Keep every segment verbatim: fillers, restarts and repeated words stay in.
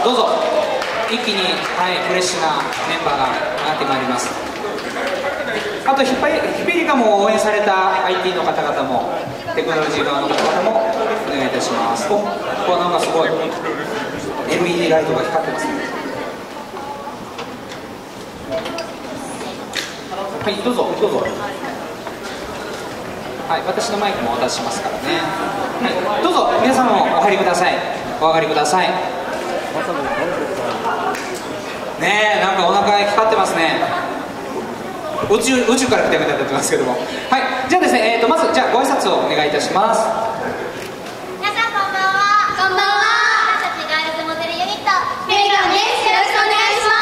どうぞ一気に、はい、フレッシュなメンバーが上がってまいります。あとヒペヒペリカも応援された アイティー の方々もテクノロジー側の方々もお願いいたします。お、ここはなんかすごい エルイーディー ライトが光ってますね。はい、どうぞどうぞ。はい、私のマイクもお渡ししますからね。はい、どうぞ皆さんもお入りください。お上がりください。ねえ、なんかお腹光ってますね。宇宙宇宙から来たみたいになってますけども。はい、じゃあですね、えーとまずじゃあご挨拶をお願いいたします。 皆さんこんばんは。こんばんは。私たちガールズモデルユニットペリカンです。よろしくお願いします。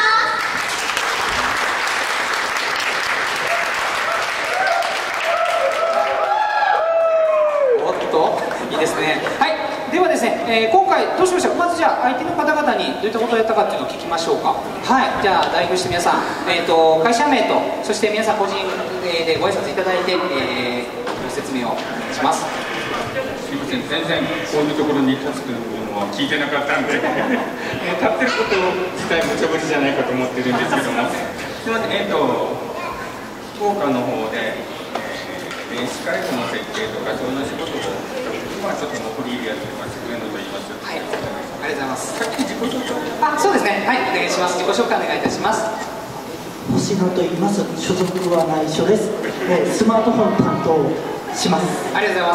おっと、いいですね。はい、ではですね、えー、今回どうしましたか。まずじゃあ相手の方々にどういったことをやったかっていうのを聞きましょうか。はい、じゃあ代表して皆さん、えー、と会社名とそして皆さん個人でご挨拶いただいて、えー、ご説明をお願いします。 すみません、全然こういうところに立つというのは聞いてなかったんで立ってること自体無茶ぶりじゃないかと思ってるんですけども、すみません、えっ、ー、と福岡の方で、えー、電子回路の設計とかそういう仕事を今ちょっと残りやってます上野と言います。 はい、ありがとうございます。 さっき自己紹介。 あ、そうですね。はい、お願いします。自己紹介お願いいたします。 星野と言います。所属は内緒です。えー、スマートフォン担当します。 ありがとうございます。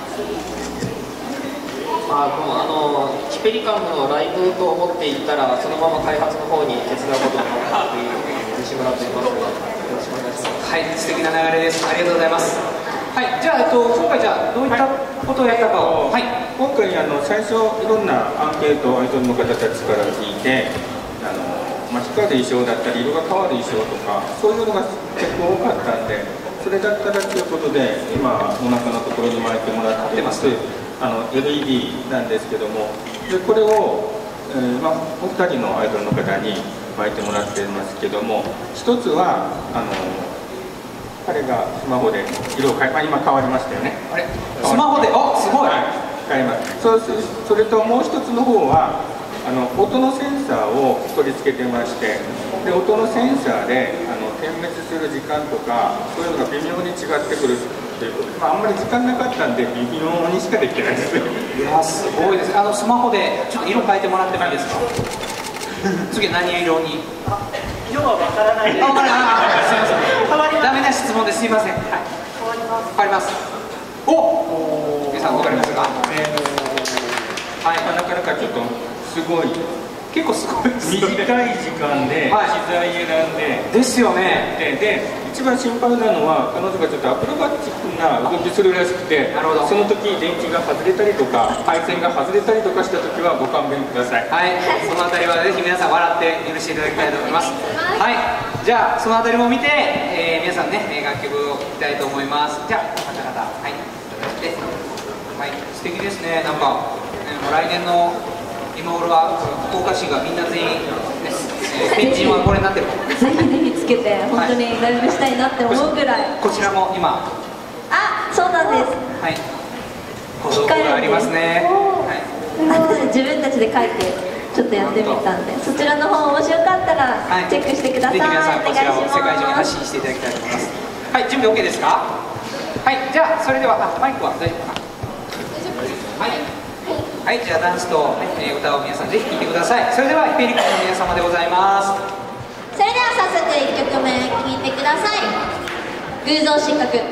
まあ、このあのヒペリカムのライブと思っていったらそのまま開発の方に手伝うことになったという西村と言いますのでよろしくお願いします。 はい、素敵な流れです。ありがとうございます。はい、じゃあ、えっと、今回じゃあどういったことをやったかを、はい、 今回あの最初いろんなアンケートをアイドルの方たちから聞いて、あの、まあ、光る衣装だったり色が変わる衣装とかそういうのが結構多かったんで、それだったらということで今お腹のところに巻いてもらってます。あの エルイーディー なんですけども、でこれを、えーまあ、お二人のアイドルの方に巻いてもらってますけども、一つはあの彼がスマホで色を変え、まあ、今変わりましたよね。 あれスマホで、あ、すごい、 はい、変えます。そうそれともう一つの方はあの音のセンサーを取り付けてまして、で音のセンサーであの点滅する時間とかそういうのが微妙に違ってくるということで、まあ、あんまり時間なかったんで微妙にしかできてないです。 いや、すごいです。あのスマホでちょっと色変えてもらってもいいですか。次は何色に。 色はわからないです。 あ、わからない。あ、すみません。ダメな質問です。すみません。はい。変わります。お、皆さんわかりますか。 えー、はい、なかなかちょっとすごい。 結構すごいですよね。 短い時間で機材選んで、 はい、ですよね。 で、で一番心配なのは彼女がちょっとアクロバチックな動きするらしくて、 なるほど、 その時電池が外れたりとか配線が外れたりとかした時はご勘弁ください。 はい、そのあたりはぜひ皆さん笑って許していただきたいと思います。はい、じゃあそのあたりも見て、えー、皆さんね楽曲を聴きたいと思います。じゃあ方々、はい、いただいて、はい、素敵ですね。なんか、えー、もう来年の今頃は福岡市がみんな全員です、えー、ペンジンはこれになってる。 ぜひぜひつけて本当にライブしたいなって思うぐらい、 はい、こちらも今、 あ、そうなんです。 はい、小道具がありますね。 はい、自分たちで書いてちょっとやってみたんで、そちらの方もしよかったらチェックしてください。 ぜひ皆さんこちらを世界中に発信信していただきたいと思います。はい、準備 OK ですか。はい、じゃあそれでは、あ、マイクは大丈夫かな。はい、はい、じゃあダンスと、えー、歌を皆さんぜひ聴いてください。それではヒペリカの皆様でございます。 それでは早速いっきょくめ聴いてください。偶像失格。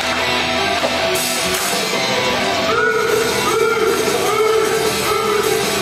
「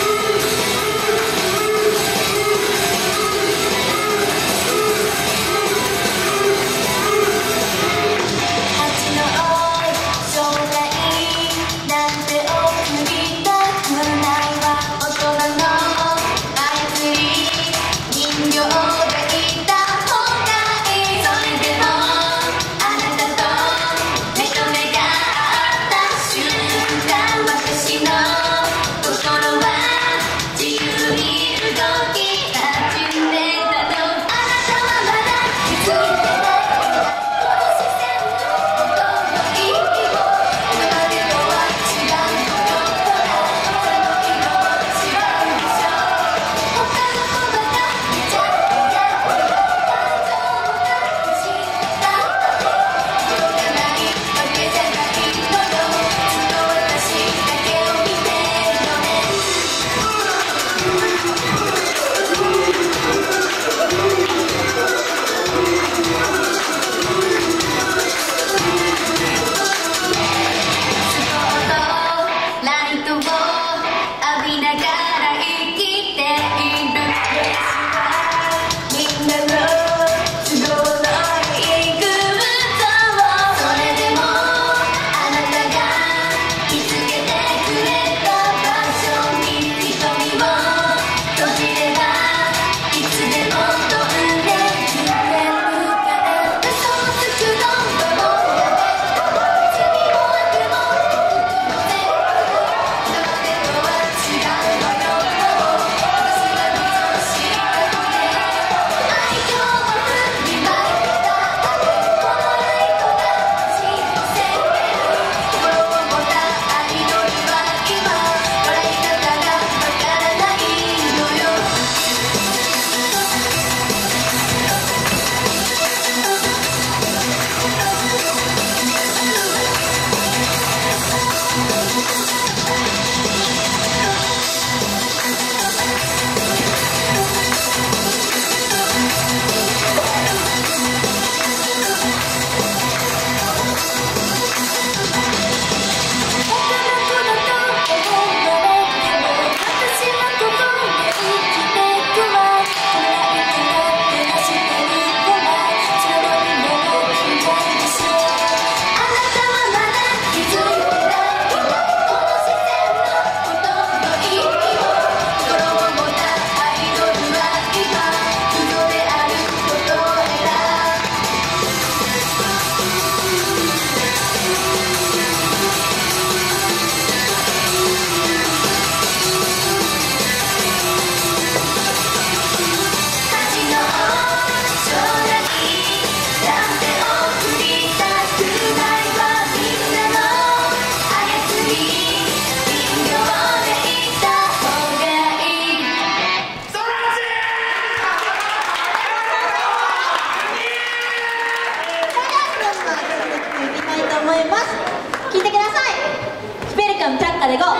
続きいきたいと思います。聞いてください。ヒペリカムチャッカでゴー。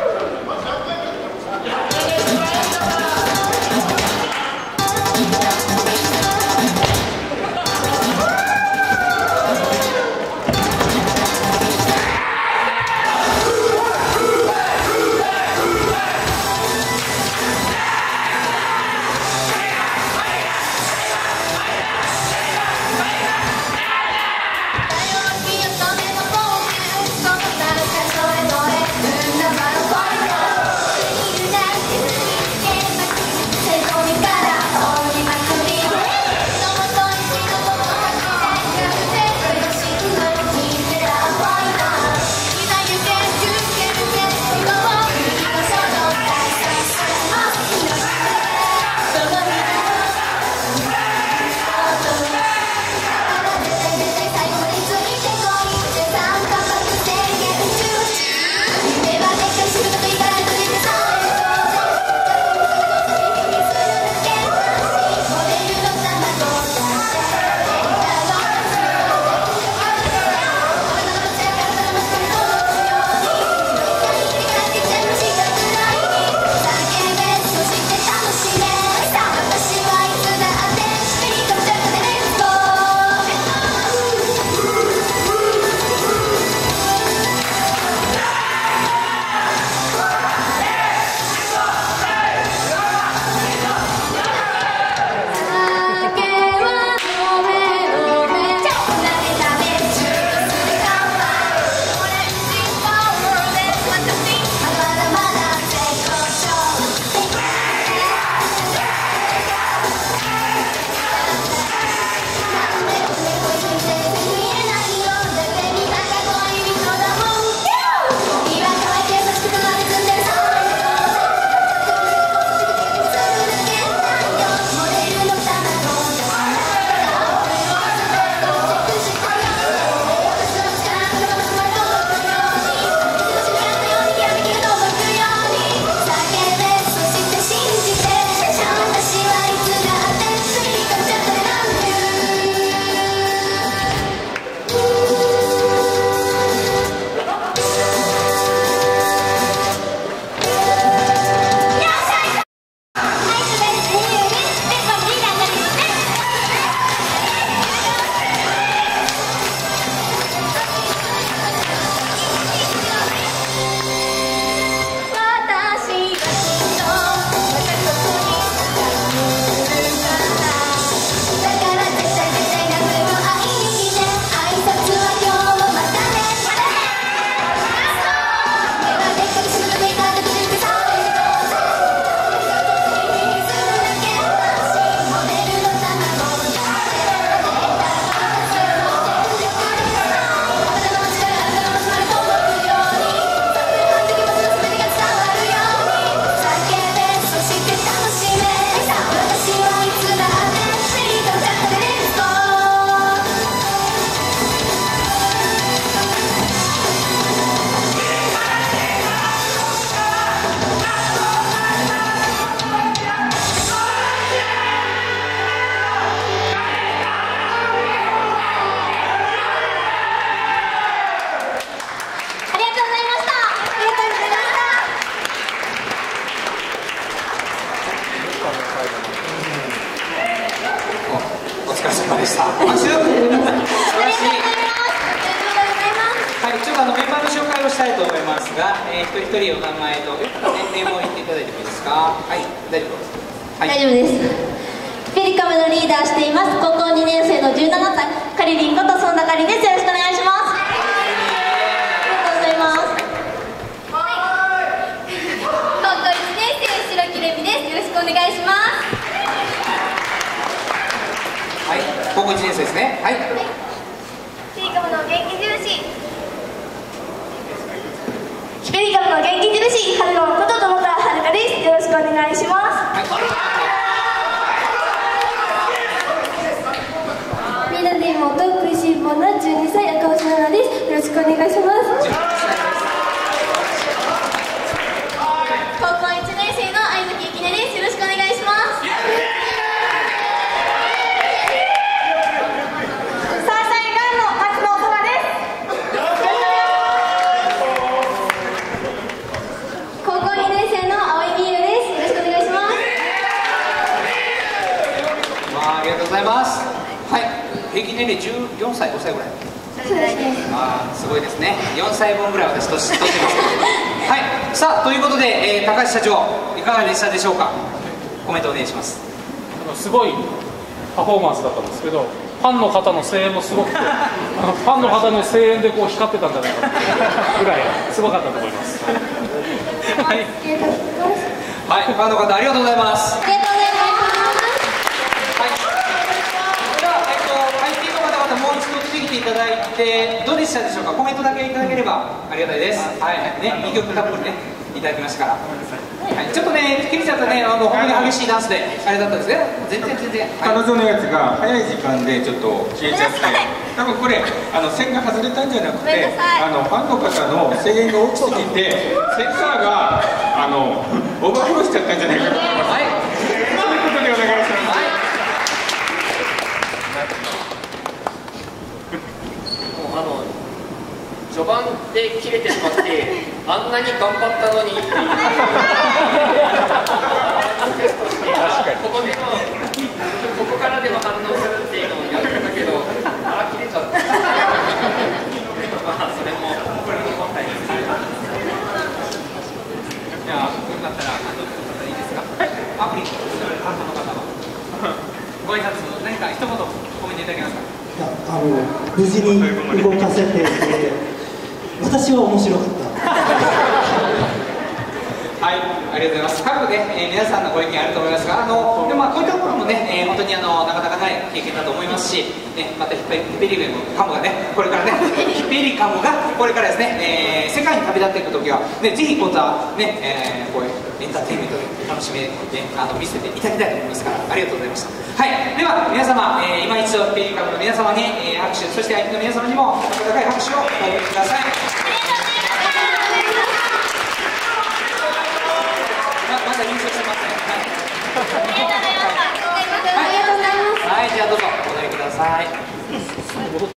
したいと思いますが、えー、一人一人お名前とよかったら年齢も言っていただいてもいいですか。はい、大丈夫です、はい、大丈夫です。ペリカムのリーダーしています高校にねん生のじゅうななさいカリリンこと孫田カリです。よろしくお願いします。ありがとうございます。高校いちねん生白木レミです。よろしくお願いします。はい、高校いちねん生ですね。はい、はい、ペリカムの元気印ペリカムの元気印ハルロンこと友川遥です。よろしくお願いします。はい、みんなで妹食いしん坊なじゅうにさい赤星奈々です。よろしくお願いします。高校いちねん生の相崎ゆきねです。よろしくお願いします。さんさいがんの松ますはい平均年齢じゅうよんさいごさいぐらいそうですね。 あーすごいですねよんさいぶんぐらい私年取ってますはいさあということで、えー、高橋社長いかがでしたでしょうかコメントお願いしますすごいパフォーマンスだったんですけどファンの方の声援もすごくてあのファンの方の声援でこう光ってたんじゃないかぐらいすごかったと思いますはい、はい、 ファンの方ありがとうございますありがとうございます。 では、えっと、アイティー の方々もう一度出てきていただいてどうでしたでしょうかコメントだけいただければありがたいですはいねにきょくたっぷりねいただきましたからはい、ちょっとね、ケリちゃんとね、あの本当に激しいダンスであれだったんですね全然全然、 彼女のやつが早い時間でちょっと消えちゃって多分これあの線が外れたんじゃなくてあのファンの方の声援が大きすぎてセンサーがあのオーバーフローしちゃったんじゃないかと思いますはいそういうことでお願いします、はいもうあの序盤で切れてしまってあんなに頑張ったのにっていうここでのここからでも反応するっていうのをやってたけどあら切れちゃったまあそれもこれの問題ですじゃあ、よかったら、あの、いいですかアプリの担当の方はご挨拶何か一言コメントいただけますかいやあの無事に動かせて、えー私は面白かったはい、ありがとうございます。各部ね、えー、皆さんのご意見あると思いますが、あのでもまあこういったところもね、えー、本当にあのなかなかない経験だと思いますし、ね、またヒペヒペリカムがね、これからね、ヒペリカムがこれからですね、えー、世界に旅立っていくときは、ね、ぜひこういったね、えー、こういうエンターテインメントで楽しみで、ね、あの見せていただきたいと思いますから、ありがとうございました。はい、では皆様、えー、今一度ヒペリカムの皆様に、えー、拍手、そして相手の皆様にも温かい拍手をお送りください。まだ優勝してません。はい。はい、じゃあどうぞお戻りください。